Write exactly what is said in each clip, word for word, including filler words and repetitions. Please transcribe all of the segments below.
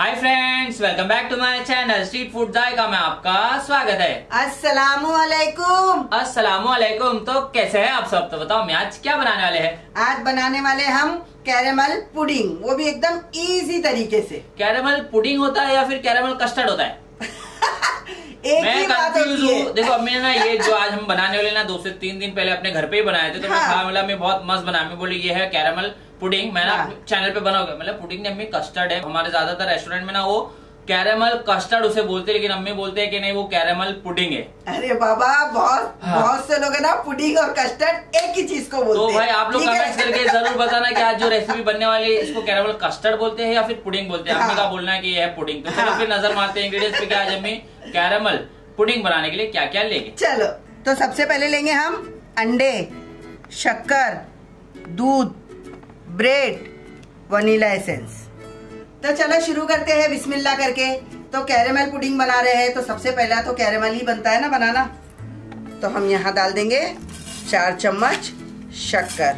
Hi friends, welcome back to my channel street food Zaika में आपका स्वागत है। अस्सलामु अलैकुम। अस्सलामु अलैकुम। तो कैसे हैं आप सब? तो बताओ मैं आज क्या बनाने वाले हैं? आज बनाने वाले हम कैरेमल पुडिंग, वो भी एकदम इजी तरीके से। कैरेमल पुडिंग होता है या फिर कैरेमल कस्टर्ड होता है? एक मैं ही बात कंफ्यूज होती है। हूँ। देखो अम्मी ने ना ये जो आज हम बनाने वाले ना दो से तीन दिन पहले अपने घर पे ही बनाए थे, तो हाँ। मैं खा मतलब मैं बहुत मस्त बना। मैं बोली ये है कैरेमल पुडिंग। मैं ना हाँ। चैनल पे बनाओगे मतलब पुडिंग नहीं, अम्मी कस्टर्ड है। हमारे ज्यादातर रेस्टोरेंट में ना वो कैरेमल कस्टर्ड उसे बोलते हैं, लेकिन अम्मी बोलते हैं कि नहीं वो कैरेमल पुडिंग है। अरे बाबा, बहुत हाँ। बहुत से लोग है ना पुडिंग और कस्टर्ड एक ही चीज को बोलते हैं। तो भाई आप लोग ठीक है? कमेंट्स करके जरूर बताना कि आज जो रेसिपी बनने वाली है इसको कैरेमल कस्टर्ड बोलते हैं या फिर पुडिंग बोलते हैं। हाँ। अम्मी का बोलना है कि ये है पुडिंग। तो चलो हाँ। फिर नजर मारते हैं इंग्रेडिएंट्स पे कि आज अम्मी कैरेमल पुडिंग बनाने के लिए क्या क्या लेंगे। चलो, तो सबसे पहले लेंगे हम अंडे, शक्कर, दूध, ब्रेड, वनीला एसेंस। तो चलो शुरू करते हैं बिस्मिल्लाह करके। तो कैरेमल पुडिंग बना रहे हैं तो सबसे पहला तो कैरेमल ही बनता है ना बनाना। तो हम यहाँ डाल देंगे चार चम्मच शक्कर।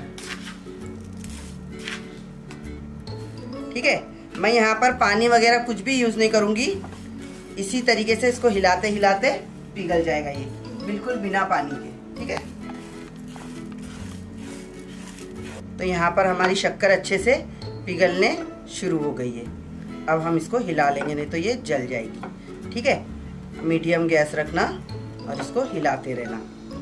ठीक है, मैं यहाँ पर पानी वगैरह कुछ भी यूज नहीं करूंगी। इसी तरीके से इसको हिलाते हिलाते पिघल जाएगा ये, बिल्कुल बिना पानी के। ठीक है, तो यहाँ पर हमारी शक्कर अच्छे से पिघलने शुरू हो गई है। अब हम इसको हिला लेंगे, नहीं तो ये जल जाएगी। ठीक है, मीडियम गैस रखना और इसको हिलाते रहना।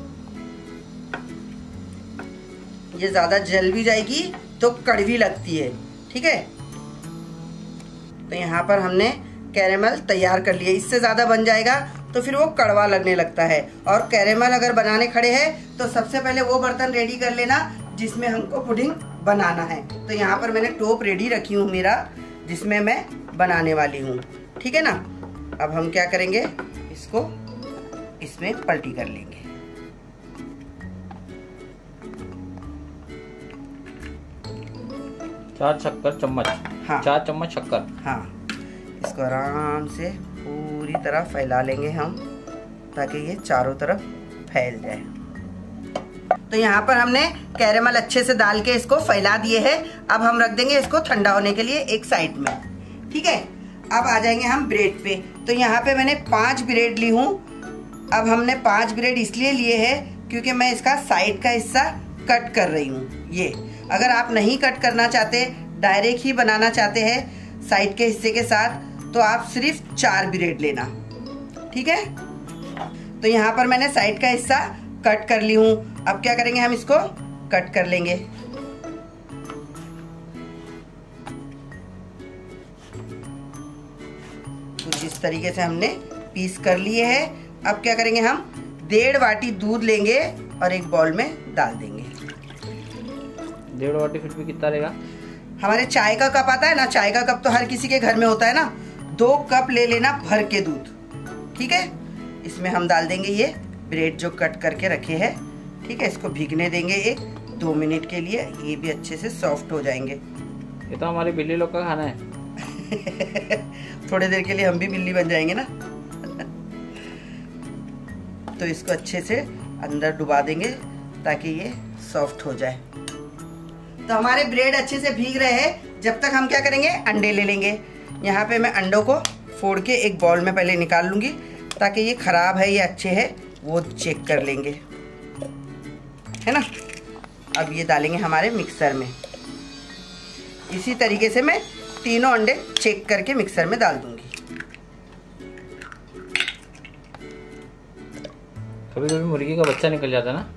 ये ज्यादा जल भी जाएगी तो कड़वी लगती है। ठीक है, तो यहाँ पर हमने कैरेमल तैयार कर लिया। इससे ज्यादा बन जाएगा तो फिर वो कड़वा लगने लगता है। और कैरेमल अगर बनाने खड़े हैं तो सबसे पहले वो बर्तन रेडी कर लेना जिसमें हमको पुडिंग बनाना है। तो यहाँ पर मैंने टोप रेडी रखी हूँ मेरा, जिसमें मैं बनाने वाली हूँ। ठीक है ना, अब हम क्या करेंगे, इसको इसमें पलटी कर लेंगे। चार शक्कर चम्मच। हाँ, चार चम्मच शक्कर। हाँ, इसको आराम से पूरी तरह फैला लेंगे हम, ताकि ये चारों तरफ फैल जाए। तो यहाँ पर हमने कैरेमल अच्छे से डाल के इसको फैला दिए हैं। अब हम रख देंगे इसको ठंडा होने के लिए एक साइड में। ठीक है, अब आ जाएंगे हम ब्रेड पे। तो यहाँ पे मैंने पांच ब्रेड ली हूँ। अब हमने पांच ब्रेड इसलिए लिए हैं क्योंकि मैं इसका साइड का हिस्सा कट कर रही हूँ। ये अगर आप नहीं कट करना चाहते, डायरेक्ट ही बनाना चाहते हैं साइड के हिस्से के साथ, तो आप सिर्फ चार ब्रेड लेना। ठीक है, तो यहाँ पर मैंने साइड का हिस्सा कट कर ली हूँ। अब क्या करेंगे, हम इसको कट कर लेंगे। कुछ इस तरीके से हमने पीस कर लिए हैं। अब क्या करेंगे, हम डेढ़ वाटी दूध लेंगे और एक बाउल में डाल देंगे। डेढ़ वाटी फिर भी कितना रहेगा? हमारे चाय का कप आता है ना, चाय का कप तो हर किसी के घर में होता है ना, दो कप ले लेना भर के दूध। ठीक है, इसमें हम डाल देंगे ये ब्रेड जो कट करके रखे हैं। ठीक है, इसको भीगने देंगे एक दो मिनट के लिए, ये भी अच्छे से सॉफ्ट हो जाएंगे। ये तो हमारे बिल्ली लोग का खाना है। थोड़ी देर के लिए हम भी बिल्ली बन जाएंगे ना। तो इसको अच्छे से अंदर डुबा देंगे ताकि ये सॉफ्ट हो जाए। तो हमारे ब्रेड अच्छे से भीग रहे हैं। जब तक हम क्या करेंगे, अंडे ले लेंगे। यहाँ पे मैं अंडों को फोड़ के एक बाउल में पहले निकाल लूंगी, ताकि ये खराब है या अच्छे है वो चेक कर लेंगे, है ना। अब ये डालेंगे हमारे मिक्सर में। इसी तरीके से मैं तीनों अंडे चेक करके मिक्सर में डाल दूंगी। कभी कभी मुर्गी का बच्चा निकल जाता ना,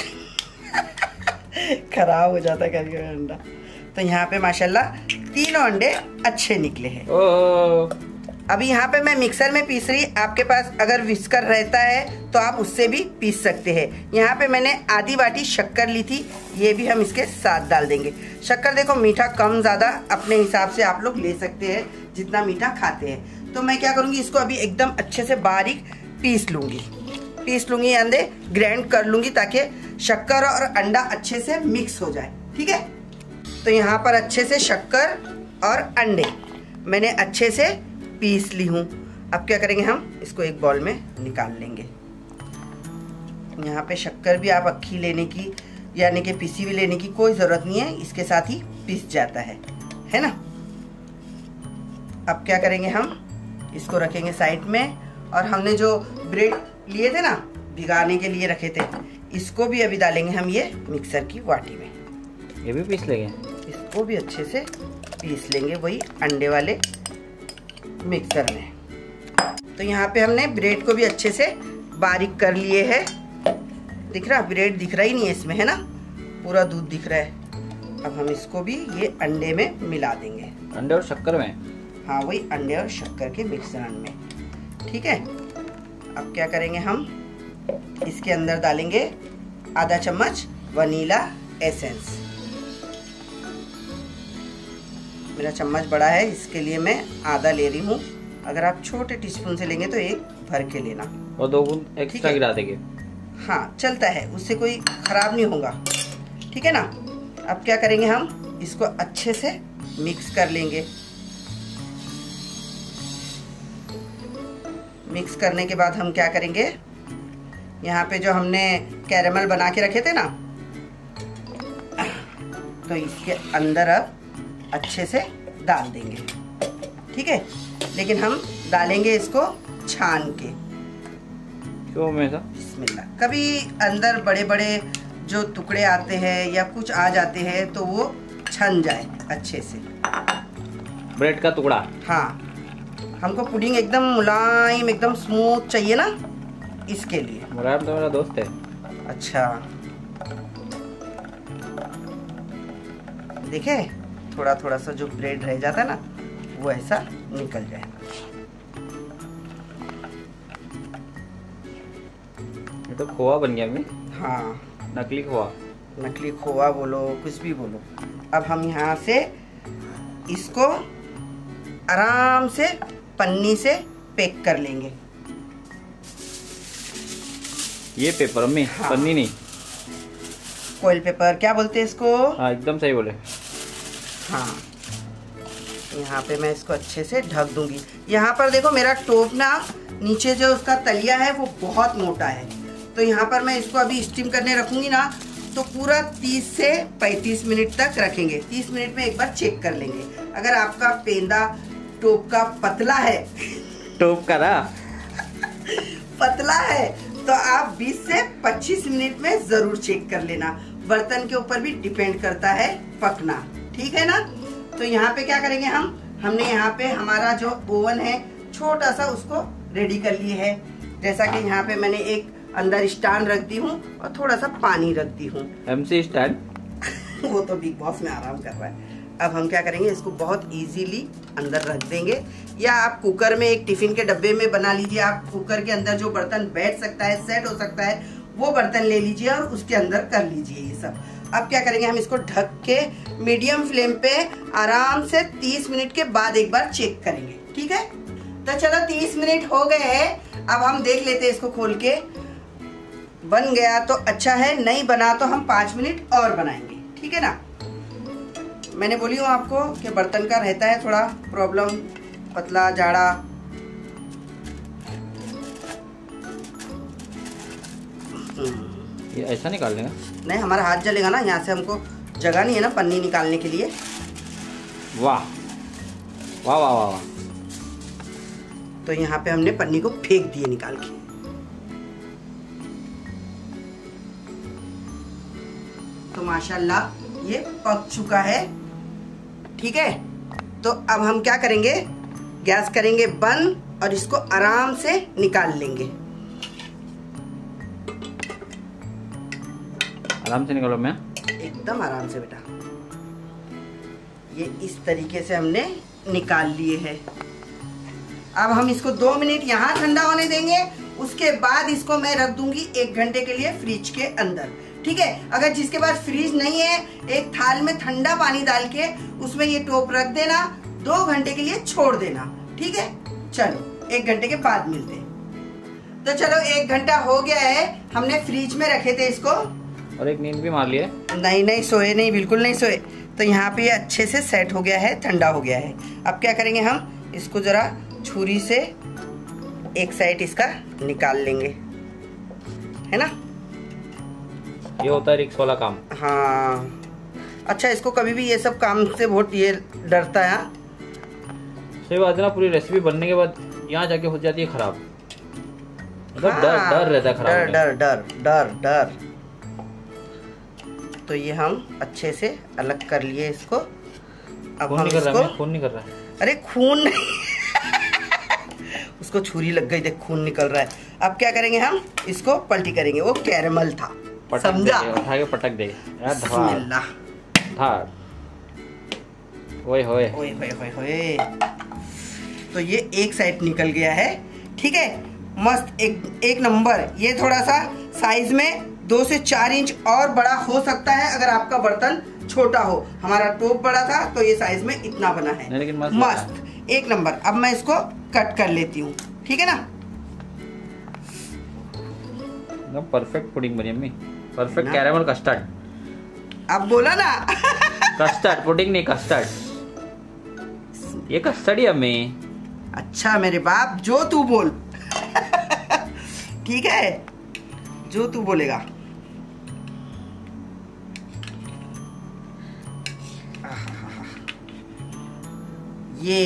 खराब हो जाता है कभी कभी अंडा। तो यहाँ पे माशाल्लाह तीनों अंडे अच्छे निकले हैं। अभी यहाँ पे मैं मिक्सर में पीस रही। आपके पास अगर विस्कर रहता है तो आप उससे भी पीस सकते हैं। यहाँ पे मैंने आधी वाटी शक्कर ली थी, ये भी हम इसके साथ डाल देंगे। शक्कर देखो मीठा कम ज़्यादा अपने हिसाब से आप लोग ले सकते हैं, जितना मीठा खाते हैं। तो मैं क्या करूँगी, इसको अभी एकदम अच्छे से बारीक पीस लूँगी पीस लूँगी अंदर ग्राइंड कर लूँगी, ताकि शक्कर और अंडा अच्छे से मिक्स हो जाए। ठीक है, तो यहाँ पर अच्छे से शक्कर और अंडे मैंने अच्छे से पीस ली हूँ। अब क्या करेंगे, हम इसको एक बाउल में निकाल लेंगे। यहाँ पे शक्कर भी आप अक्खी लेने की यानी कि पीसी हुई लेने की कोई ज़रूरत नहीं है, इसके साथ ही पीस जाता है, है ना। अब क्या करेंगे, हम इसको रखेंगे साइड में, और हमने जो ब्रेड लिए थे ना भिगाने के लिए रखे थे, इसको भी अभी डालेंगे हम ये मिक्सर की वाटी में। ये भी पीस लेंगे, इसको भी अच्छे से पीस लेंगे वही अंडे वाले मिक्सर में। तो यहाँ पे हमने ब्रेड को भी अच्छे से बारीक कर लिए है। दिख रहा, ब्रेड दिख रहा ही नहीं है इसमें, है ना, पूरा दूध दिख रहा है। अब हम इसको भी ये अंडे में मिला देंगे, अंडे और शक्कर में। हाँ, वही अंडे और शक्कर के मिश्रण में। ठीक है, अब क्या करेंगे, हम इसके अंदर डालेंगे आधा चम्मच वनीला एसेंस। मेरा चम्मच बड़ा है, इसके लिए मैं आधा ले रही हूँ। अगर आप छोटे टीस्पून से लेंगे तो एक भर के लेना, और दो बूंद एक्स्ट्रा गिरा देंगे। हाँ, चलता है, उससे कोई खराब नहीं होगा। ठीक है ना। अब क्या करेंगे, हम इसको अच्छे से मिक्स कर लेंगे। मिक्स करने के बाद हम क्या करेंगे, यहाँ पे जो हमने कैरेमल बना के रखे थे ना, तो इसके अंदर अब अच्छे से डाल देंगे। ठीक है, लेकिन हम डालेंगे इसको छान के। क्यों में सा? बिस्मिल्लाह। कभी अंदर बड़े बड़े जो टुकड़े आते हैं या कुछ आ जाते हैं तो वो छन जाए अच्छे से। ब्रेड का टुकड़ा? हाँ, हमको पुडिंग एकदम मुलायम, एकदम स्मूथ चाहिए ना, इसके लिए। मुलायम तो मेरा दोस्त है। अच्छा, देखे, थोड़ा थोड़ा सा जो ब्रेड रह जाता है ना, वो ऐसा निकल जाए। ये तो खोआ बन गया मैं। हाँ, नकली खोआ। नकली खोआ बोलो, कुछ भी बोलो। अब हम यहाँ से इसको आराम से पन्नी से पैक कर लेंगे। ये पेपर में? हाँ। पन्नी नहीं, फॉइल पेपर क्या बोलते हैं इसको? हाँ, एकदम सही बोले। हाँ, यहाँ पे मैं इसको अच्छे से ढक दूंगी। यहाँ पर देखो, मेरा टोप ना नीचे जो उसका तलिया है वो बहुत मोटा है, तो यहाँ पर मैं इसको अभी स्टीम करने रखूंगी ना, तो पूरा तीस से पैंतीस मिनट तक रखेंगे। तीस मिनट में एक बार चेक कर लेंगे। अगर आपका पेंदा टोप का पतला है, टोप का ना पतला है, तो आप बीस से पच्चीस मिनट में जरूर चेक कर लेना। बर्तन के ऊपर भी डिपेंड करता है पकना। ठीक है ना। तो यहाँ पे क्या करेंगे, हम हमने यहाँ पे हमारा जो ओवन है छोटा सा, उसको रेडी कर लिए है। जैसा कि यहाँ पे मैंने एक अंदर स्टैंड रख दी हूँ और थोड़ा सा पानी रख दी हूँ। एमसी स्टैंड वो तो बिग बॉस में आराम कर रहा है। अब हम क्या करेंगे, इसको बहुत इजीली अंदर रख देंगे, या आप कुकर में, एक टिफिन के डब्बे में बना लीजिए। आप कुकर के अंदर जो बर्तन बैठ सकता है, सेट हो सकता है, वो बर्तन ले लीजिए और उसके अंदर कर लीजिए ये सब। अब क्या करेंगे, हम इसको ढक के मीडियम फ्लेम पे आराम से तीस मिनट के बाद एक बार चेक करेंगे। ठीक है, तो चलो तीस मिनट हो गए हैं। अब हम देख लेते हैं इसको खोल के। बन गया तो अच्छा है, नहीं बना तो हम पाँच मिनट और बनाएंगे। ठीक है ना। मैंने बोली हूँ आपको कि बर्तन का रहता है थोड़ा प्रॉब्लम, पतला जाड़ा। ये ऐसा निकाल लेगा? नहीं, हमारा हाथ जलेगा ना, यहाँ से हमको जगह नहीं है ना पन्नी निकालने के लिए। वाह वाह वाह वाह। तो यहाँ पे हमने पन्नी को फेंक दिए निकाल के। तो माशाल्लाह ये पक चुका है। ठीक है, तो अब हम क्या करेंगे, गैस करेंगे बंद और इसको आराम से निकाल लेंगे। आराम से निकालो मैं, एकदम आराम से बेटा। ये इस तरीके से हमने निकाल लिए है। अब हम इसको दो मिनट यहाँ ठंडा होने देंगे, उसके बाद इसको मैं रख दूंगी एक घंटे के लिए फ्रिज के अंदर। ठीक है, अगर जिसके पास फ्रिज नहीं है, एक थाल में ठंडा पानी डाल के उसमें ये टोप रख देना, दो घंटे के लिए छोड़ देना। ठीक है, चलो एक घंटे के बाद मिलते हैं। तो चलो एक घंटा हो गया है, हमने फ्रिज में रखे थे इसको। और एक नींद भी मार लिया? नहीं नहीं, सोए नहीं, बिल्कुल नहीं सोए। तो यहाँ पे ये अच्छे से सेट हो गया है, ठंडा हो गया है। अब क्या करेंगे, हम इसको जरा छुरी से एक साइड इसका निकाल लेंगे, है ना। ये होता है रिक्स वाला काम। हाँ, अच्छा, इसको कभी भी ये सब काम से बहुत ये डरता है। सही बात है ना, पूरी रेसिपी बनने के बाद यहाँ जाके हो जाती है खराब, मतलब हाँ, डर डर रहता है खराब, डर डर डर डर डर। तो ये हम अच्छे से अलग कर लिए इसको। अब खून हम नहीं कर इसको रहा है, खून नहीं कर रहा है। अरे खून नहीं उसको छुरी लग गई, देख खून निकल रहा है। अब क्या करेंगे हम इसको पलटी करेंगे, वो कैरेमल था, समझा? उठा के पटक देंगे यार, बिस्मिल्लाह। धार ओए होए ओए होए होए होए। तो ये एक साइड निकल गया है, ठीक है, मस्त, एक एक नंबर। ये थोड़ा सा साइज में दो से चार इंच और बड़ा हो सकता है अगर आपका बर्तन छोटा हो। हमारा टोप बड़ा था तो ये साइज में इतना बना है, लेकिन मस्त, मस्त एक नंबर। अब मैं इसको कट कर लेती हूँ, ठीक है ना? परफेक्ट पुडिंग बनी अम्मी, परफेक्ट कैरेमल कस्टर्ड। अब बोला ना कस्टर्ड पुडिंग नहीं, कस्टर्ड, ये कस्टर्ड ही अम्मी। अच्छा मेरे बाप, जो तू बोल ठीक है, जो तू बोलेगा। ये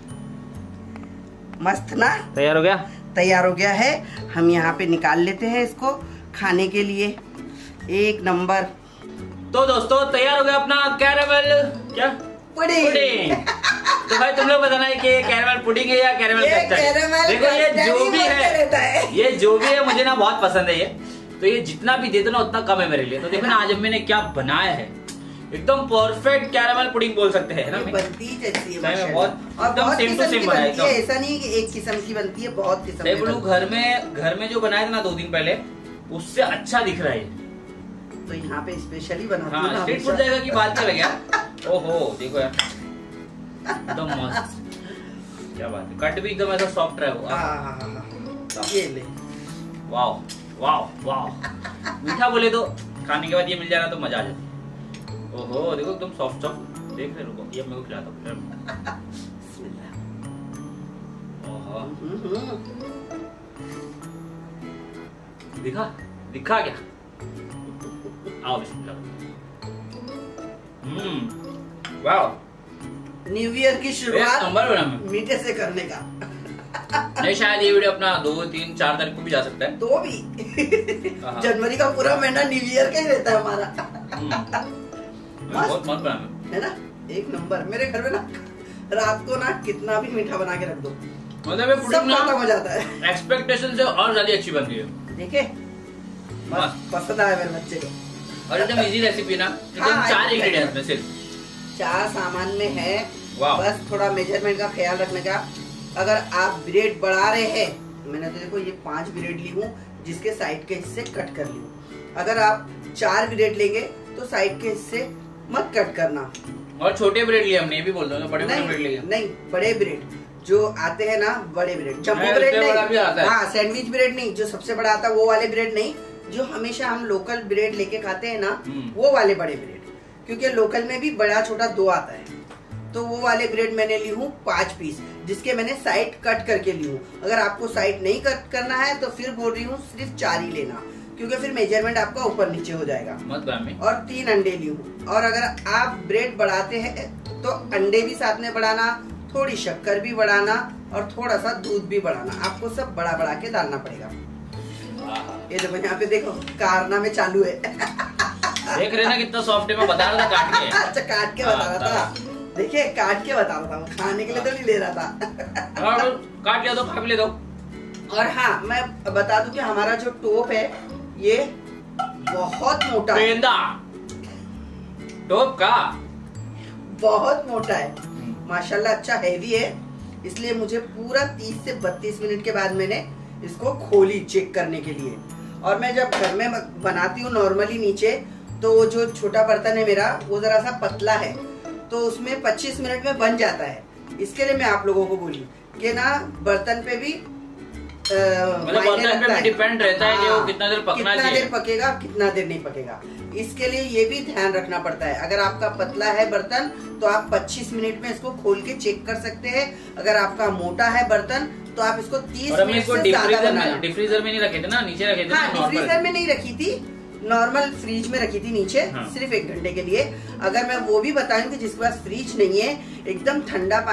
मस्त ना, तैयार हो गया, तैयार हो गया है। हम यहाँ पे निकाल लेते हैं इसको खाने के लिए, एक नंबर। तो दोस्तों तैयार हो गया अपना कैरेमल क्या पुडिंग। पुडिंग। तो भाई तुम लोग बताना है कि ये कैरेमल पुडिंग है या कैरेमल कस्टर्ड। देखो ये जो भी है, ये जो भी है मुझे ना बहुत पसंद है ये, तो ये जितना भी दे दो ना उतना कम है मेरे लिए। तो देखो ना आज मैंने क्या बनाया है, एकदम परफेक्ट कैरेमल पुडिंग बोल सकते हैं ना, बनती जैसी है माशाल्लाह, बहुत एकदम सेम टू सेम बनाया है। ऐसा नहीं कि एक किस्म की बनती है, बहुत किस्म की बनती है। घर में घर में जो बनाया था ना दो दिन पहले, उससे अच्छा दिख रहा है। तो यहाँ पे स्पेशली बनाती हाँ, स्ट्रीट फूड जाएगा की बात क्या लगे। ओहो देखो यार, एकदम मस्त, क्या बात है, कट भी एकदम ऐसा सॉफ्ट है वो। हाँ, ये ले, वाओ वाओ वाओ। मीठा बोले तो खाने के बाद ये मिल जाएगा तो मजा आ जाती। ओहो देखो एकदम सॉफ्ट सॉफ्ट, देख रहे रुको, ये मेरे को खिलाता हूँ। ओहो दिखा दिखा क्या, आओ बिस्मिल्लाह। हम्म वाओ, न्यू ईयर की शुरुआत मीठे से करने का। नहीं शायद ये वीडियो अपना दो तीन चार तारीख को भी जा सकता है, तो भी जनवरी का पूरा महीना न्यू ईयर का ही रहता है हमारा। बहुत मस्त बना है ना, एक नंबर। मेरे घर में ना रात को ना कितना भी मीठा बना के रख दो, मतलब ये पुडिंग ना खत्म हो जाता है, एक्सपेक्टेशन से और ज्यादा अच्छी बनती है। देखे पसंद आया मेरे बच्चे को, और एकदम इजी रेसिपी ना, एकदम चार इंग्रेडिएंट्स में सिर्फ चार सामान में है, बस थोड़ा मेजरमेंट का ख्याल रखने का। अगर आप ब्रेड बढ़ा रहे हैं, मैंने तो देखो ये पांच ब्रेड ली हूँ जिसके साइड के हिस्से कट कर ली हूँ। अगर आप चार ब्रेड लेंगे तो साइड के हिस्से मत कट करना। और छोटे ब्रेड लिए हमने, ये भी बोल दो ना, बड़े बड़े ब्रेड लिए नहीं, बड़े ब्रेड जो आते हैं ना, बड़े ब्रेड, जंबो ब्रेड नहीं, हाँ सैंडविच ब्रेड नहीं, जो सबसे बड़ा आता है वो वाले ब्रेड नहीं, जो हमेशा हम लोकल ब्रेड लेके खाते हैं ना, वो वाले बड़े ब्रेड। क्योंकि लोकल में भी बड़ा छोटा दो आता है, तो वो वाले ब्रेड मैंने ली हूँ पांच पीस, जिसके मैंने साइड कट करके ली हूँ। अगर आपको साइड नहीं कट करना है तो फिर बोल रही हूँ सिर्फ चार ही लेना, क्योंकि फिर मेजरमेंट आपका ऊपर नीचे हो जाएगा। और तीन अंडे ली हूँ। और अगर आप ब्रेड बढ़ाते हैं तो अंडे भी साथ में बढ़ाना, थोड़ी शक्कर भी बढ़ाना और थोड़ा सा दूध भी बढ़ाना, आपको सब बड़ा बड़ा के डालना पड़ेगा। ये देखो यहाँ पे देखो कारनामे चालू है। देख रहे ना कितना सॉफ्ट है, मैं बता रहा था काट के। अच्छा काट के बता रहा था, देखिए काट के बता रहा था, खाने के लिए तो नहीं ले रहा था। काट लिया तो खा भी ले दो। और हाँ मैं बता दूं कि हमारा जो टोप है ये बहुत मोटा है, टोप का बहुत मोटा है माशाल्लाह, अच्छा हैवी है। इसलिए मुझे पूरा तीस से बत्तीस मिनट के बाद मैंने इसको खोली चेक करने के लिए। और मैं जब घर में बनाती हूँ नॉर्मली नीचे, तो जो छोटा बर्तन है मेरा वो जरा सा पतला है, तो उसमें पच्चीस मिनट में बन जाता है। इसके लिए मैं आप लोगों को बोली कि ना बर्तन पे भी मतलब बर्तन पे भी डिपेंड रहता है कि वो कितना देर पकना कितना देर पकेगा कितना देर नहीं पकेगा। इसके लिए ये भी ध्यान रखना पड़ता है। अगर आपका पतला है बर्तन तो आप पच्चीस मिनट में इसको खोल के चेक कर सकते हैं। अगर आपका मोटा है बर्तन तो आप इसको तीस मिनट से ज्यादा बनाना। डिफ्रीजर में नहीं रखे थे ना, नीचे रखे थे। हाँ, डिफ्रीजर में नहीं रखी थी, नॉर्मल फ्रीज में रखी थी नीचे। हाँ। सिर्फ एक घंटे के लिए। अगर मैं वो भी बताऊं कि जिसके पास फ्रीज नहीं है, एकदम ठंडा पानी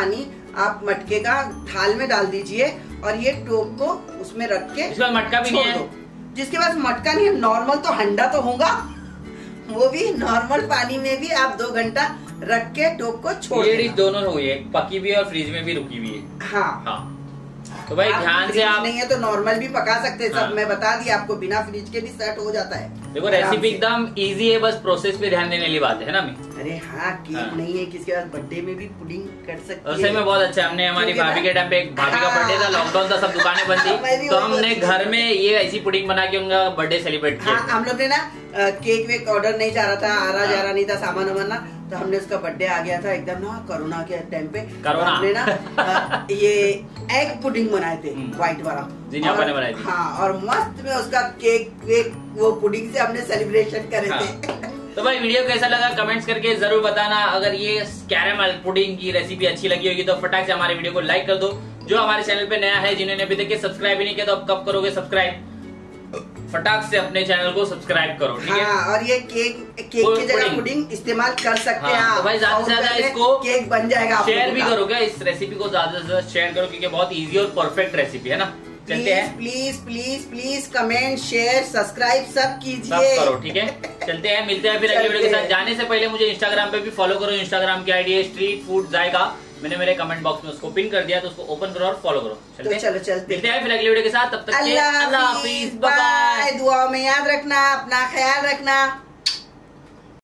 आप मटके का थाल में डाल दीजिए और ये टोप को उसमें रख के इसका मटका भी नहीं है। जिसके पास मटका नहीं है, नॉर्मल तो हंडा तो होगा, वो भी नॉर्मल पानी में भी आप दो घंटा रख के टोप को छोड़ ये डिश दोनों हुई है, पकी भी है और फ्रीज में भी रुकी हुई है। हाँ हाँ तो भाई ध्यान से आप नहीं है तो नॉर्मल भी पका सकते हैं। हाँ। सब मैं बता दिया आपको, बिना फ्रिज के भी सेट हो जाता है। देखो रेसिपी एकदम इजी है, बस प्रोसेस पे ध्यान देने वाली बात है ना। मैं अरे हाँ केक हाँ। नहीं है किसके पास, बर्थडे में भी पुडिंग कर सकते हैं। सही में बहुत अच्छा। हमने हमारी भाभी के टाइम पे एक भाभी का बर्थडे था, लॉकडाउन था, सब दुकानें बंद थी, तो हमने घर में ये ऐसी पुडिंग बना के उनका बर्थडे सेलिब्रेट किया। हम लोग ने ना केक वेक ऑर्डर नहीं जा रहा था, आ रहा जा रहा नहीं था सामान वामान ना, तो हमने उसका बर्थडे आ गया था एकदम ना कोरोना के टाइम पे, हमने ना ये एग पुडिंग बनाए थे व्हाइट वाला, और, बनाई थी। हाँ और मस्त में उसका केक वेक वो पुडिंग से हमने सेलिब्रेशन करे हाँ। थे। तो भाई वीडियो कैसा लगा कमेंट्स करके जरूर बताना। अगर ये कैरेमल पुडिंग की रेसिपी अच्छी लगी होगी तो फटाक से हमारे वीडियो को लाइक कर दो। जो हमारे चैनल पे नया है, जिन्होंने अभी तक सब्सक्राइब ही नहीं किया तो अब कब करोगे सब्सक्राइब, फटाक से अपने चैनल को सब्सक्राइब करो, ठीक है। हाँ, और ये केक केक की जगह पुडिंग इस्तेमाल कर सकते हैं। हाँ, तो भाई ज्यादा से ज्यादा इसको केक बन जाएगा। शेयर भी करो क्या, इस रेसिपी को ज्यादा से ज्यादा शेयर करो क्योंकि बहुत इजी और परफेक्ट रेसिपी है ना। चलते हैं, please please please comment share subscribe सब कीजिए, सब करो, ठीक है। चलते हैं, मिलते हैं फिर अगले वीडियो के साथ। जाने से पहले मुझे इंस्टाग्राम पे भी फॉलो करो। इंस्टाग्राम की आईडी है स्ट्रीट फूड जाएगा, मैंने मेरे कमेंट बॉक्स में उसको पिन कर दिया, तो उसको ओपन करो और फॉलो करो। चलते तो चलो चलते मिलते हैं फिर अगले वीडियो के साथ। तब तक अल्लाह हाफिज, बाय। दुआ में याद रखना, अपना ख्याल रखना।